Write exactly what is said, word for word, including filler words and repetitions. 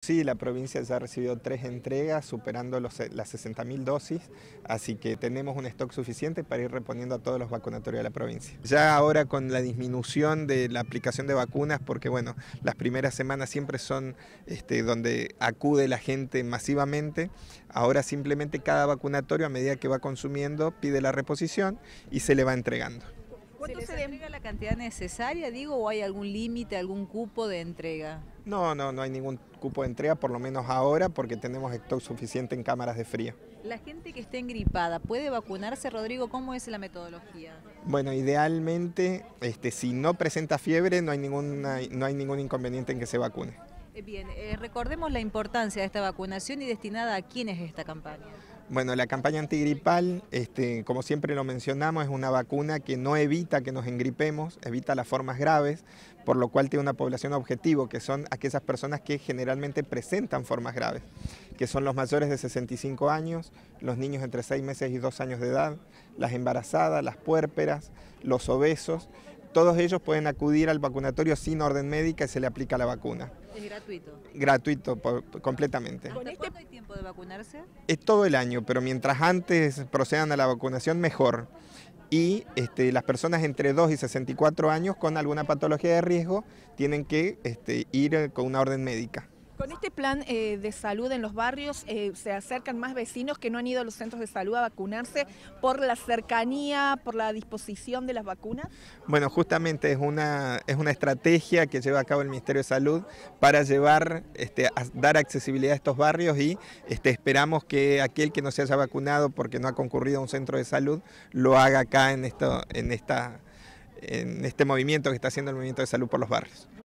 Sí, la provincia ya ha recibido tres entregas, superando los, las sesenta mil dosis, así que tenemos un stock suficiente para ir reponiendo a todos los vacunatorios de la provincia. Ya ahora con la disminución de la aplicación de vacunas, porque bueno, las primeras semanas siempre son este, donde acude la gente masivamente, ahora simplemente cada vacunatorio a medida que va consumiendo pide la reposición y se le va entregando. ¿Se les entrega la cantidad necesaria, digo, o hay algún límite, algún cupo de entrega? No, no, no hay ningún cupo de entrega, por lo menos ahora, porque tenemos stock suficiente en cámaras de frío. La gente que esté engripada, ¿puede vacunarse, Rodrigo? ¿Cómo es la metodología? Bueno, idealmente, este, si no presenta fiebre, no hay, ninguna, no hay ningún inconveniente en que se vacune. Bien, eh, recordemos la importancia de esta vacunación y destinada a quién es esta campaña. Bueno, la campaña antigripal, este, como siempre lo mencionamos, es una vacuna que no evita que nos engripemos, evita las formas graves, por lo cual tiene una población objetivo, que son aquellas personas que generalmente presentan formas graves, que son los mayores de sesenta y cinco años, los niños entre seis meses y dos años de edad, las embarazadas, las puérperas, los obesos. Todos ellos pueden acudir al vacunatorio sin orden médica y se le aplica la vacuna. ¿Es gratuito? Gratuito, por, completamente. ¿Hasta cuándo hay tiempo de vacunarse? Es todo el año, pero mientras antes procedan a la vacunación, mejor. Y este, las personas entre dos y sesenta y cuatro años con alguna patología de riesgo tienen que este, ir con una orden médica. Con este plan eh, de salud en los barrios eh, se acercan más vecinos que no han ido a los centros de salud a vacunarse por la cercanía, por la disposición de las vacunas. Bueno, justamente es una, es una estrategia que lleva a cabo el Ministerio de Salud para llevar, este, a dar accesibilidad a estos barrios y este, esperamos que aquel que no se haya vacunado porque no ha concurrido a un centro de salud lo haga acá en, esto, en, esta, en este movimiento que está haciendo el Movimiento de Salud por los Barrios.